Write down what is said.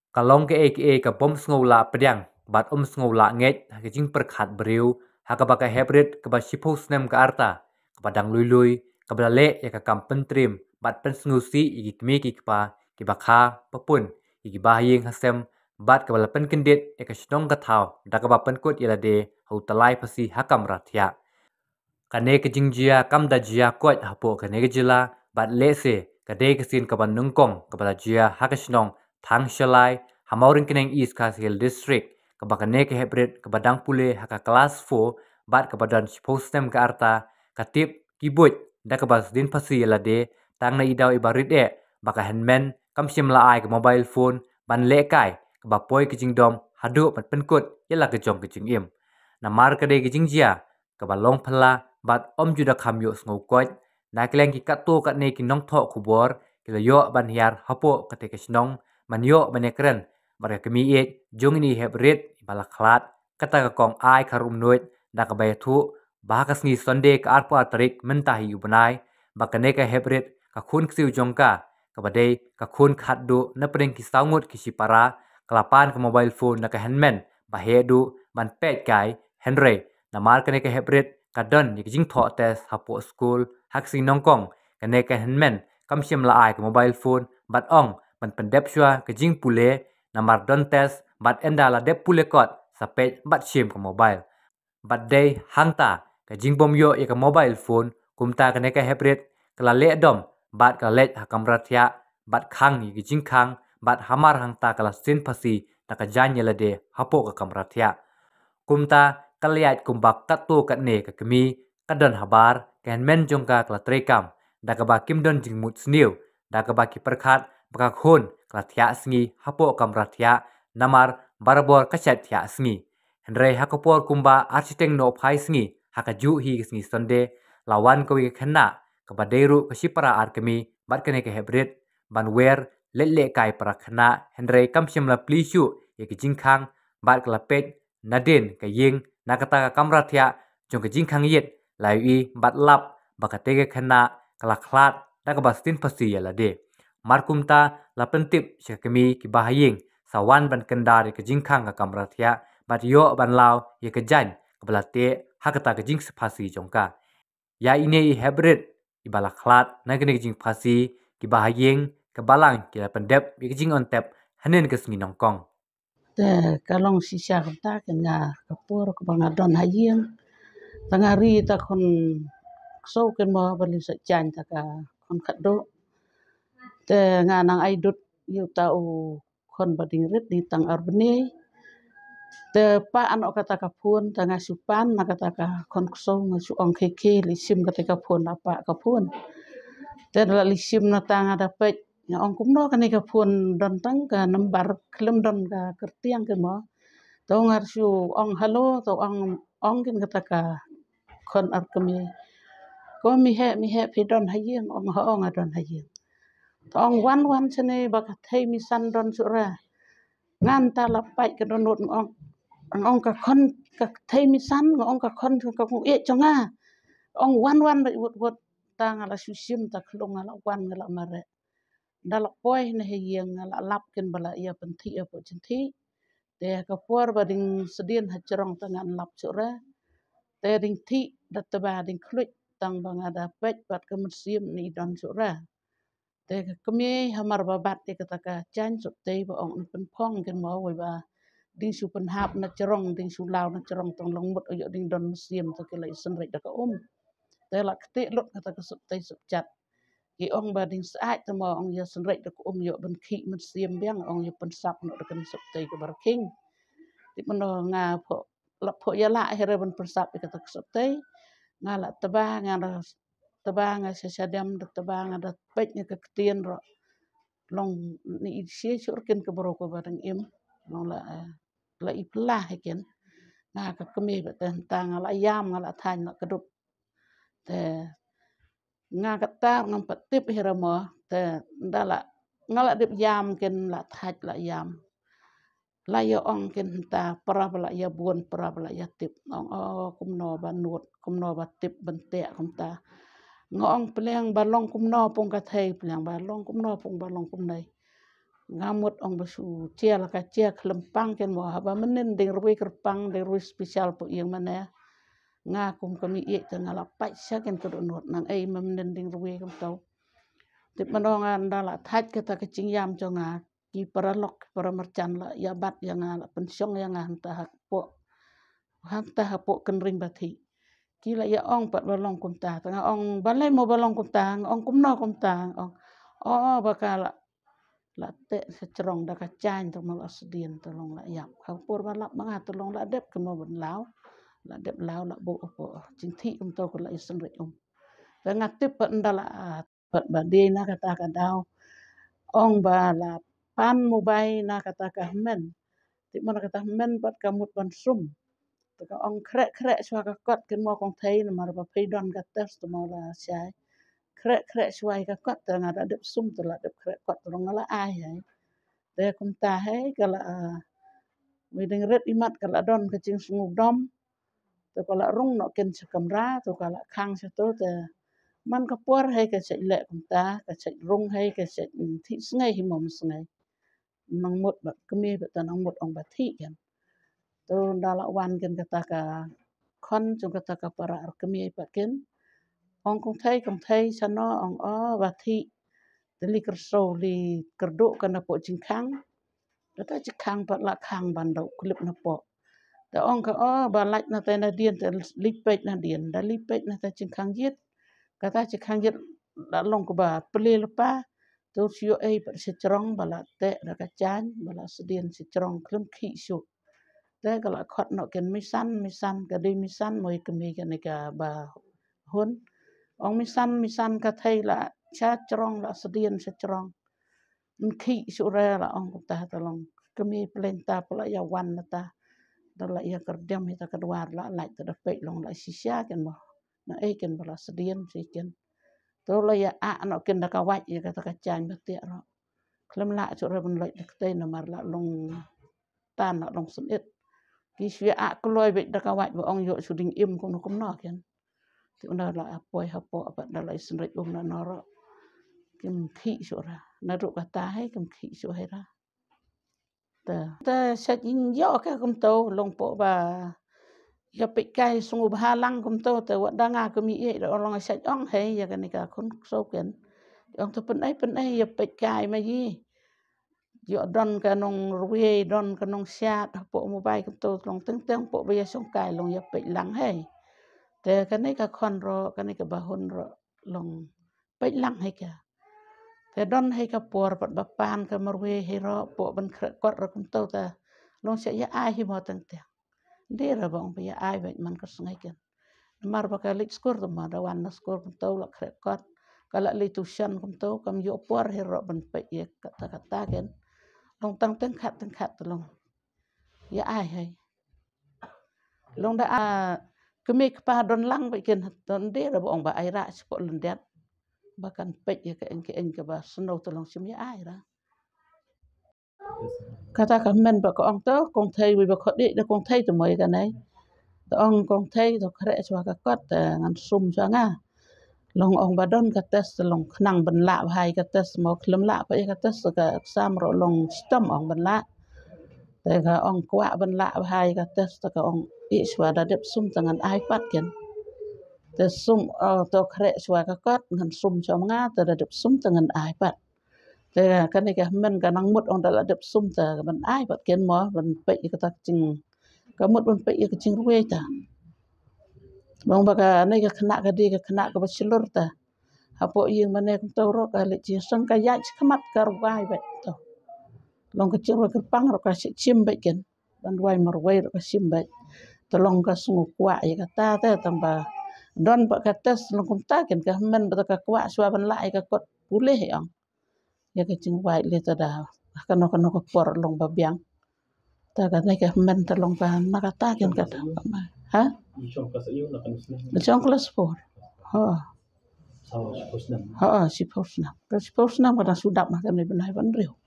Kalong ke bom sengola pedang, bat sengola nget, hakijing perkat beriu, hakabaka hybrid keba shipo snem ke arta, kepadang lui, kebala ya kakam pentrim, bat pen sengusi igi kemi kepa, kibakha, papun, igi bahaying hasem, bat kebala pen kendit, ya kasidong katau, da keba pen kut yalade, hau talai pasi hakam ratia. Kane kejingjia kam da jia kuat hapo kane kejila, bat lese, kade kesin keban nungkong, kebala jia hakasidong, Thang Shalai, Hamauring Keneng East Hill District, kebakane ke hybrid kebadang pule haka kelas 4, bat kebadan postem ke arta, katip kibut, da kebas din pasi yalade, tang na idau ibarit baka handman, kam simla ai ke mobile phone, ban lekai, kebapoi kejingdom, hadu pat penkut, yala kejong kejing im. Namar kade kejingjia, kebalong pala, bat juda kamyo sngokot, na keleng ki kato kat ne ki nong thok kubor, kilayo ban hiar hapo kate kesinong, manyo banekren mereka kemiit jong ini hybrid balaklat kata kong ai karum noit da ka bayatu bakas ni sonde ka arpo atrik mentahi ubnai bakane ka hybrid ka khun ksiu jongka ka badai ka khun khatdu na pring ki saungut ki sipara kelapan ke mobile phone na ka handman bahedu ban pet kai henry na mar kane ka hybrid ka don ni jing tho test hapo school haksi nongkong kane ka handman kam sim la ai ka mobile phone bat ong man pendep shua ke jing pule namar don test bat enda la dep pule kot sapet bat shim ke mobile bat day hangta ke jing bom yo ke mobile phone kumta ke neka hybrid kala le dom bat ka let hakam ratia bat khang yi ke jing khang bat hamar hangta kala sin pasi na ka jan yelade hapo ka kamratia kumta kaliat kumbak katu kat ne ke kemi kadon habar ken men jongka kala trekam da ka ba kim don jing mut sniu da ka ba ki perkhat baka khun klatia sngi hapo kamratia namar barbor kachat thia sngi henry hakopor kumba architect no phai sngi hakaju hi sngi sonde lawan ko wi khanna kabaderu kasipara arkemi barkane ke hybrid banwer lele kai prakhna henry kamsim la plishu ye jingkhang bar klapet nadin ke ying nakata kamratia jong ke jingkhang yet lai bat lap bakatege khana kalakhlat dakabastin pasi yalade Markumta la pentip syakemi ki bahaying sawan ban kendar ke jingkhang ka kamratia bat yo ban law ye ke jan kebalate hakata ke jing sepasi jongka ya ini hybrid ibala khlat na ke jing phasi ki bahaying ke balang ki pendep ke jing on tap hanen ke sngi nongkong te kalong sisya ta kenga kapur ko bangadon hayeng tangari ta kon so ken mo bali sa chan ta ka kon khado te nga nang aidut yu ta u kon bading rit di tang arbane te pa an kata kapun tanga supan na kata ka kon so nga su ong keke li sim kata kapun apa kapun te la li sim na tanga dapet nga ong kumno kani kapun don tang ka nambar klem don ka kertiang ke mo to ngar su ong halo to ong kin kata ka kon arkami ko mi he pidon hayeng ong ha ong adon hayeng ong wan sene baka thei mi san don sura ngan ta la pai ka don ong ka kon ka thei mi san ong ka kon ka e chonga ong wan ba wot ta ngala susim ta klong ngala wan ngala mare dala poi na hayeng ngala lap ken bala ia penti apa centi te ka por ba ding sedien hajrong tangan lap sura te ding ti dat ba ding klut tang banga da pet bat ka musim ni don sura te kami hamar babat te kata ka chan sop te ba ong pen phong ken mo we ba ding su pen hap na cerong ding su law na cerong tong long mut yo ding don musim to ke lai sen rek da ka te la kte lot kata ka sop te sop chat ki ong ba ding saat te mo ong ya sen rek da ka yo ben ki musim biang ong yo pen sap no da kan sop te ka bar king ti meno nga pho la pho ya la here ben persap kata ka sop te nga la taba nga nga sasadam da taba nga da pet nga ka ktien ro long ni isi surken ke boro ko bareng im long la iplah heken nga ka kemi ba tentang la yam la than la kedup te nga kata ngam patip hiramo te ndala ngala dip yam ken la thaj la yam la yo ong ken ta pra la ya buon pra la ya tip ong kumno ba nut kumno ba tip bente kumta ngong pleng balong kumno pong ka thei pleng balong kumno pong balong kum nei ngamut ong basu cia la ka cia kelempang ken mo haba menen deng rui kerpang deng rui spesial po yang mana nga kum kami ye tanga la pai sa ken kedonot nang ai menen deng rui kum tau tip manonga ndala that kata kecing yam jonga ki paralok para mercan la ya bat yang la pensiong yang hanta po kenring bathi kila ya ong pat balong kum ta tanga ong balai mo balong kum ta ong kum no kum ta ong bakala la te secerong da kacain to mal asdien tolong la yap pur balap manga tolong la dep kemo ben lau la dep lau la bo po cinti to ko la isen re da ngatip pat ndala pat bade na kata kadau ong bala pan mubai na kata kahmen ti mana kata men pat kamut ban sum to ong krek swa ka kot ken mo kong thei na mar ba peidon ka tes to mo la sai krek swai ka kot ta ngada dep sum to la dep krek kot to ngala ai hai te kum ta hai kala we deng ret imat kala don ke cing sungu dom to kala rung no ken kamra to kala khang se to te man ka por hai ke se le kum ta ke se rung hai ke se thi sngai hi mom sngai nang mot ba kemi ba ta nang mot ong ba thi kan to ndala wan ken kata ka khon chung kata ka para kemi pa ken ong kong thei sano ong ba thi li kerso li kerdo kana po jingkhang kata jingkhang pat la khang bandau klip na po ta ong ka ba lach na ta na dien ta lipet na dien da lipet na ta jingkhang yet kata jingkhang yet da long ko ba ple lepa to sio ai pa se cerong bala te da ka chan bala sedien se cerong klem khi su te kala khot no ken misan ka di misan moi kemi kan ka ba hun ong misan ka thei la cha cerong la sedien se cerong khi su ra la ong ta long kemi plenta pula ya wan ta la ya kerdem ita kedua la ta pe long la sisia kan mo na ai kan bala sedien si ken to la ya no ken da ka wai ya ka chan ba te ro klem la chu ra ben lai te na mar la long tan la long sunit ki sia kloi be da ka wai bo ong yo su ding im ko no kom no ken ti na la apoi ha po apa da la sin ret na no ro kim khi su ra na ru ka ta hai kim khi su hai ra ta sa in yo ka kom to long po ba ya pe kai sungu ba lang kom to te wa da nga ko mi e ro long sa ong hai ya ka ni ka khon so ken ong to pen ai ya pe kai ma yi yo don ka nong ruwe don ka nong sia po mo bai kom to long teng po ba ya song kai long ya pe lang hai te ka ni ka khon ro ka ni ka ba hun ro long pe lang hai ka te don hai ka por pat ba pan ka marwe he ro po ban kot ro kom to ta long sia ya ai hi mo teng te de ra bong ba ya ai ba man ka sngai ken mar ba ka lik skor to ma da wan na skor kom to la kot kala li tu shan kom to kam yo por he ro ban pe ye kata ken long teng khat long ya ai hai long da kemi pa don lang ba ken don de ra bong ba ai ra spo lendet bahkan pek ya ke engke ba snow tolong sim ya ai ra kata ka men ba ko ong to kong thei wi ba kho de da kong thei to moi ka nai to ong kong thei to khre chwa ka kot ngan sum cha nga long ong ba don ka tes long khnang ban la hai ka tes mo klem la pa ka tes ka sam ro long stom ong ban la te ka ong kwa ban la hai ka tes ka ong i chwa da dep sum tangan ai pat ken te sum to khre chwa ka kot ngan sum cha nga te da dep sum tangan ai pat te ka ni ka men ka nang mut ong da la dep sum ta ban ai pat ken mo ban pe ka ta ching ka mut ban pe ka ching ruwe ta bang ba ka ni ka khna ka di ka khna ka ba silur ta hapo yeng mane kum to ro ka le chi sang ka ya khmat ka ruwai ba to long ka ching ka pang ro ka chim ba ken ban wai mar wai ro ka sim ba to long ka sungu kwa ya ka ta tang ba don ba ka tes long kum ta ken ka men ba ka kwa swa ban lai ka kot pulih yang ya ka ching wai le ta da ka no ka por long ba biang ta ka ni ka men ta long ba na ka ta ken ka ha chong kelas 4 ha si posna ka sudap ma kan ni benai ban riu